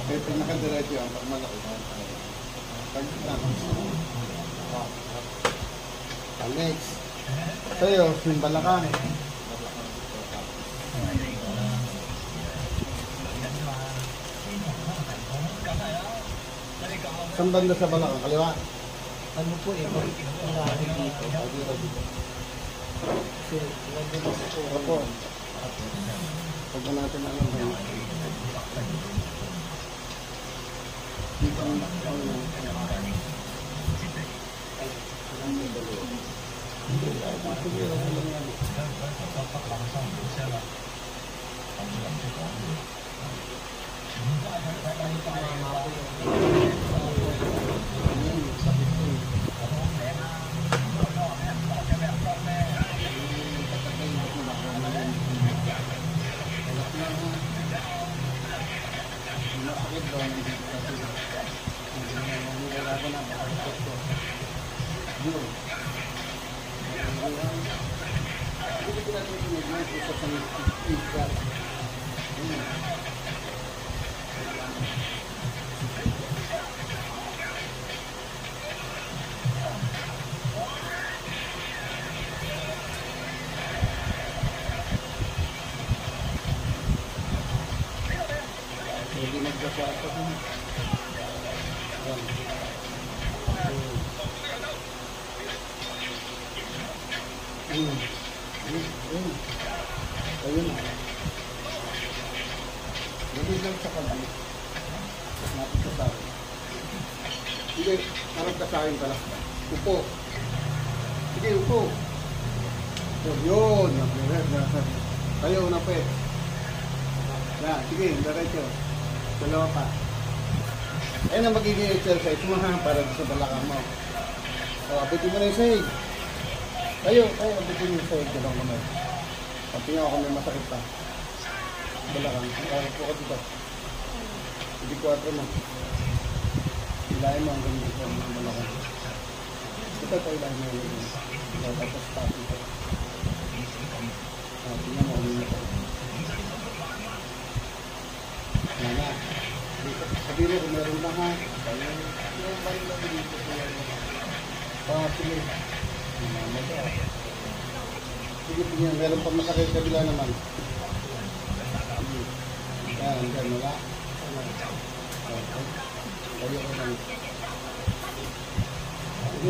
Kaya pag nakadiretso yan, pag malaki. Pag next. Sa'yo, yung balakang. Saan banda sa balakang? Kaliwa? Ano po eh, marami dito. Kasi, Opo. Pag natin alam ba yun? Dito ang hindi nagkasapa ko. Ayun na. Gabi lang sa kabi. Napit ka sa akin. Sige, harap ka sa akin pala. Upo. Sige, upo. Yun. Tayo na pe. Yan, sige, diretso. Dalawa pa. Ayun ang magiging exercise mo ha, para sa balakang mo. O, apitin mo na yung sahig. Tayo, apitin mo yung sahig. Dalawang kamay. Patingin ako may masakit pa. Balakang. Po ka dito. Hindi 4 mo. Ilahin mo hanggang dito ang balakang. Ito pa ilahin mo yung tapos tapos ito. Tingnan mo, ulit ako. Yan na. Sabihin mo kung meron lang ha. Yung balik lang dito. Sige. Sige, tingnan. Meron pa masakit kabila naman. Yan, yan. Wala. Tayo ko lang. Sige.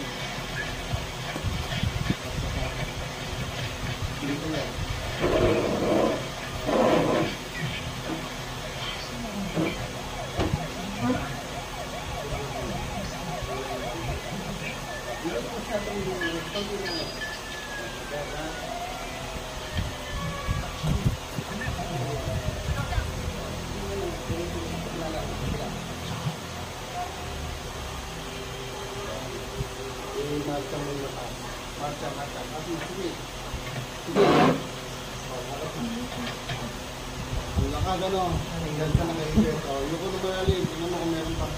Dito yan. Marcha. Sige. Ang lakad ano, hanggang ka nakaibet. Yung ko naman alin, tingnan mo kung meron pa.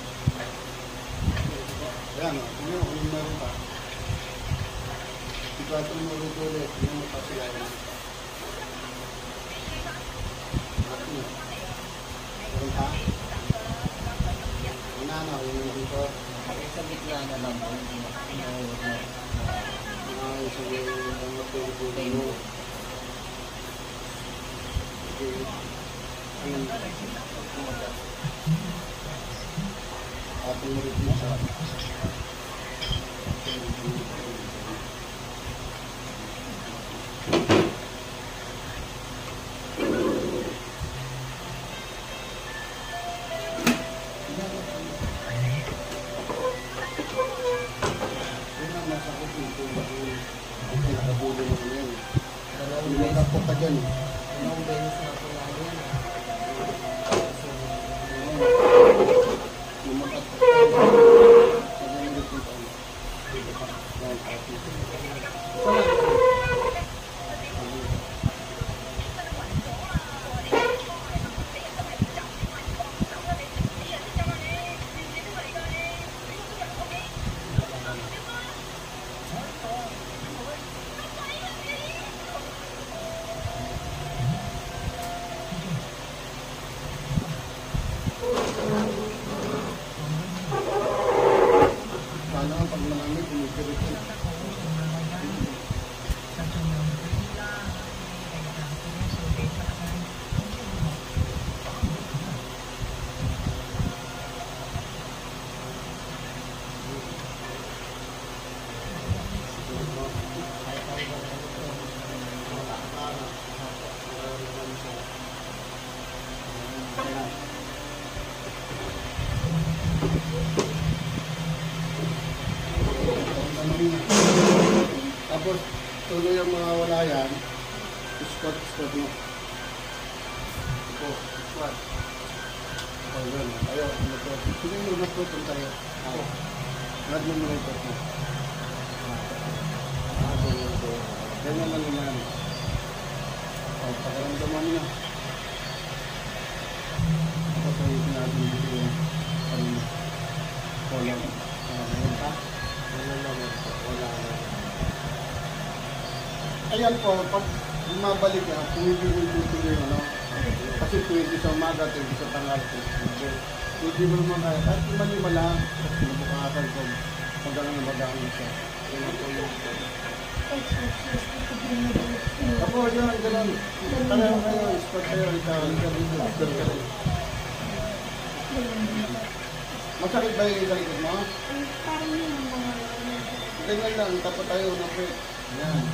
Ayan o, tingnan mo kung meron pa. Ipatong mo ulit, tingnan mo pa sila yun. Meron pa? Ano, yung dito. sa gitna na lang po. Sige, ang matulog mo. Ating review sa nakabulo mo yan. Dalawang kapot ka dyan. Dalawang beses na po lang yan. na. Tapos, tuloy ang mga wala yan, squat mo. Ito, squat. O, yun. Tayo, mag-squat. Sige, mag-squat tayo. Ako. Lad mo muna ito. Ganyan lang yan. O, pakaramdaman niya. Tapos, natin dito yung kolong. Ngayon pa. Ano naman po? Wala na. Ayan po, pag bumabalik ka, pumipili yung ano. Kasi 20 sa umaga, 20 sa tanghali, 20 mo naman kaya. Kahit lima lang, nabukasan ko. Magalang na magalang siya. Yan po yung... Ako, yun, gano'n. Kaya kayo, spot kayo, ikaw dito, spot ka rin. Masakit ba yung galikod mo? Ganyan lang, tapos tayo na po. Yan.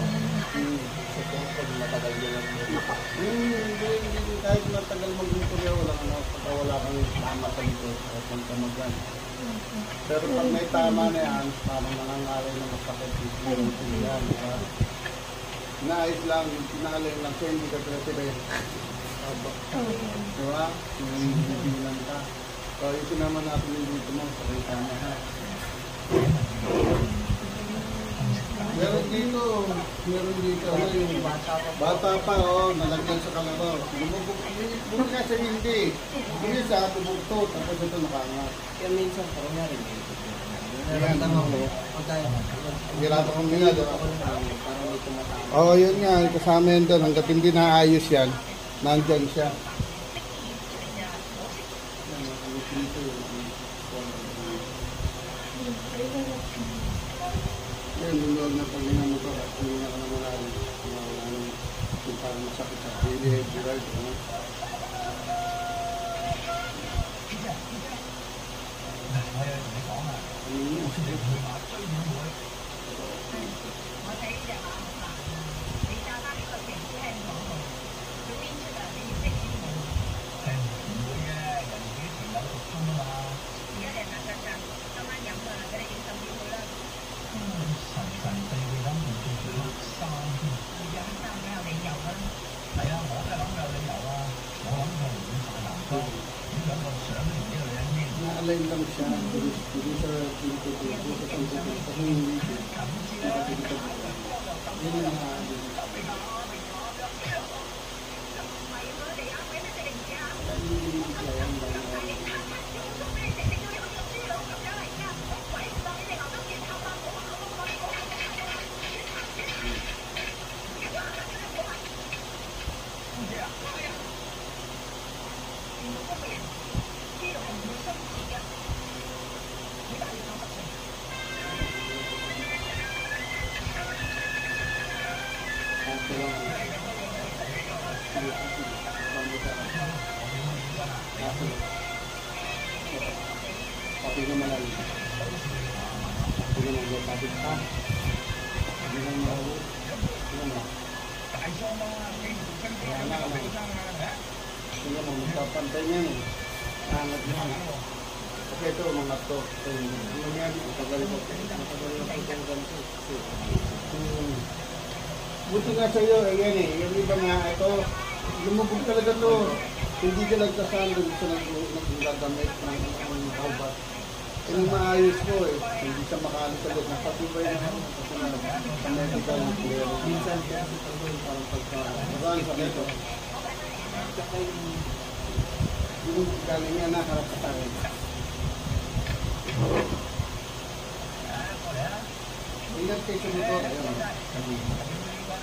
Pag matagal nyo lang mo. Hindi, kahit matagal mag-interview, wala kang tama sa dito, kung tamagan. Pero pag may tama na yan, parang nangangaray na masakit, meron po yan, diba? Naayos lang, pinahalin lang, siya hindi ka president. Diba? Hindi ka. So, ito naman natin yung dito mo, sa tama ha. Meron dito, ano yung bata pa, nalagyan sa kalaro. Bumag ka sa hindi. Hindi sa bubugto, tapos ito nakangat. Kaya minsan po, nangyari dito. Naramdaman ko, pagkaya Hirapan kong nga, diba? ako lang, parang may tumatama. Oo, yun nga, kasama yun doon. Hanggat hindi naayos yan, nandyan siya. Yan, luluwag na pag minamotor at hindi na ka na malalim. Yung parang masakit sa pili, right? Na-align lang siya, hindi sa pinitutuyo, sa pinitutuyo, kasi hindi siya. Yun yung Pati na malalim. Pati na malalim. Pati na malalim. Tingnan mo, magpapantay niya eh. Angat niya. Kasi ito, mga to. Ano yan? Matagal ko. Buti nga sa'yo, ayan eh. Yung iba nga, ito, lumubog talaga to. Hindi ka nagkasal doon sa naggagamit ng hawbat. Yung maayos ko eh. Hindi siya makaalisalot. Napatibay na ako. Kasi sa medical na player. Minsan kasi parang pagka... Magaan sa dito. Tsaka Yung galing niya nakarap sa tayo. Ingat kayo sa motor. Ayun.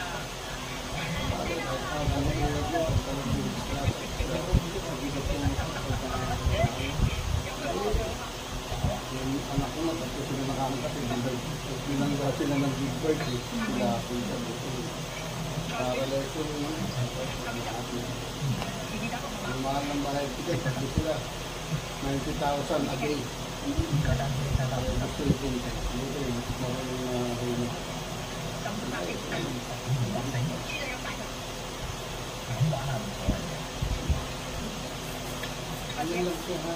Yung anak ko na, tapos sila nakangkat eh. Binangga sila ng big bird eh. Sila punta dito. Para lesson naman. Yung mahal ng bahay ticket, tapos sila 90,000 a day. Gusto yung punta. Dito eh, marunong na hulog. Ano lang siya ha.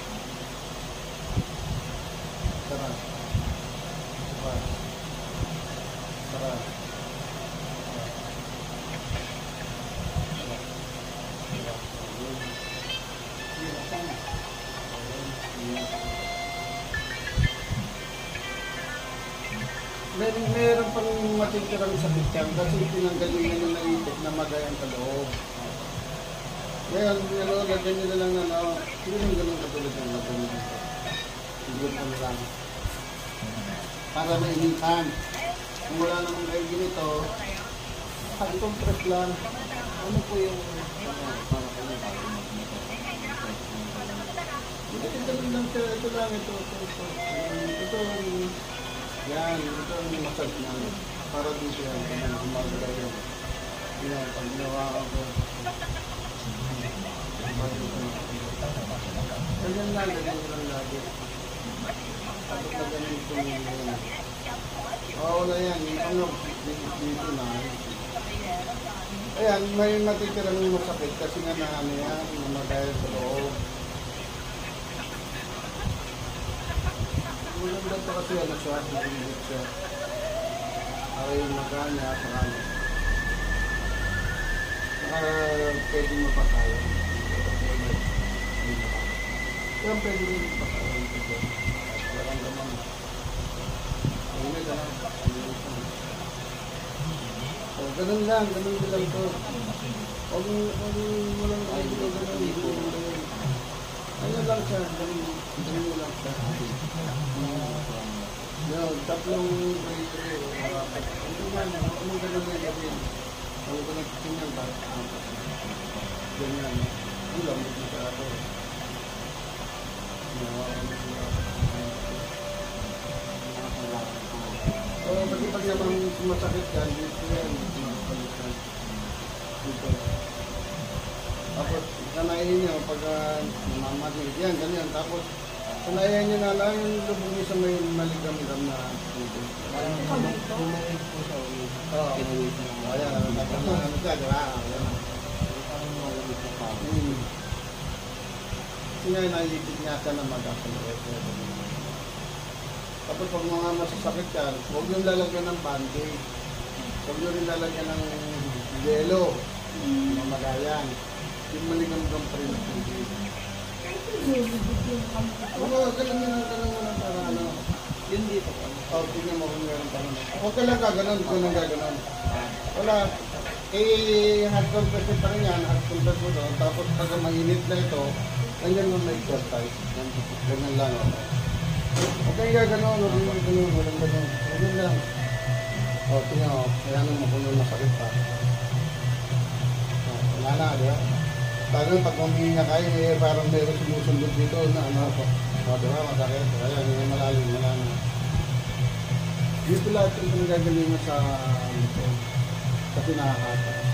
Tara. Tara. Tara. Meron pang matitirang sakit yan kasi pinanggalingan nyo na ipit na magayan sa loob. Ngayon, lagyan nyo na lang hindi naman ganun katulad ng lagyan nyo dito. Hindi mo lang. Para mainitan. Kung wala naman kayo ganito, i-compress lang. Ano po yung para kayo bago mag-motor? Ito lang siya, ito lang, ito. Yan, ito ang massage na. Para dito yan, gumagalaw yan. Yan, pag ginawa ko. Ganyan lang lagi. Tapos na ganun ito yan. Oo na yan, yung ano, dito na. Ayan, may matitirang masakit kasi nga na ano yan, namagaya sa loob. Maganda pa kasi ano siya, nagigit siya. Para yung maganya sa ano. Saka pwede mapakain. Kaya pwede rin mapakain. Walang gaman. Ayun na lang. O, ganun lang to. Huwag walang ganun. Ano lang siya, ganun lang siya. Yung tatlong breaker, harapan. Ano man, anong ganun na gawin? Ano ko nagtitingnan ba? Ganyan. Ang lamot na siya ako. So, pati pag naman sumasakit yan, dito yan. Dito. Tapos, sanayin nyo pag namamagid. Yan, ganyan. Tapos, sanayin nyo na lang yung lubog nyo sa may maligam-gam na tubig. Bumawid po sa ulit. Oo. Pinawid na. Ayan, tapos na ano siya, di ba? Parang mawawid sa pao. Kasi nga, naipit niya siya na mag-asalawit. Tapos pag mga masasakit yan, huwag nyo lalagyan ng band-aid. Huwag nyo rin lalagyan ng yelo. Mamagayan. Yung maligam-gam pa rin ang tubig. Oo, ganun mo lang para ano. Yun dito po. Tingnan mo kung meron pa rin. Huwag ka lang gaganon, gaganon. Wala. Hard compress pa rin yan, hard compress mo doon. Tapos pag mainit na ito, ganyan mo may exercise. Ganyan lang. Huwag kang gaganon, walang ganon. Ganyan lang. Tingnan mo, kaya naman kung yung masakit pa. Wala na, di ba? Talagang pag huminga kayo, parang meron sumusundot dito na ano po. Di ba, masakit. Kaya hindi malalim, wala na. Dito lahat yung pinagagalingan sa kasi nakakata.